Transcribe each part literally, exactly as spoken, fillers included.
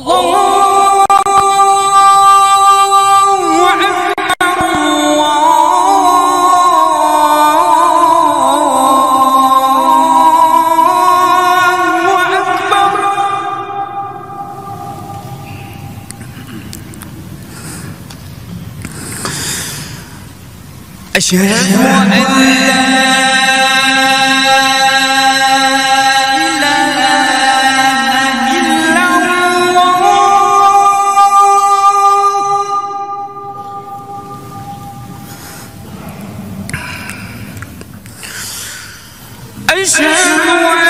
أشهد أن لا إله إلا الله. أشهد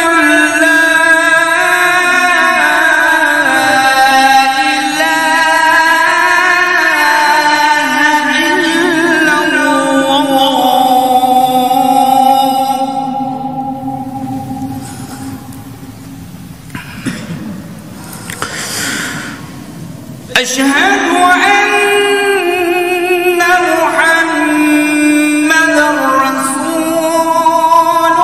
أشهد أن محمدًا رسول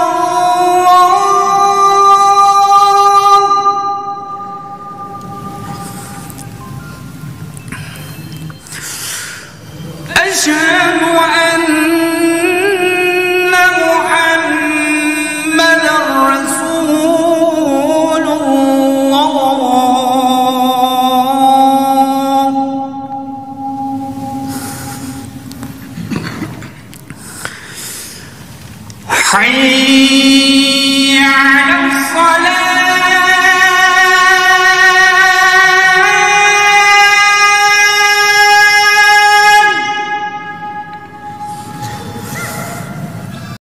الله. أشهد أن محمدًا رسول الله. حي على الصلاة.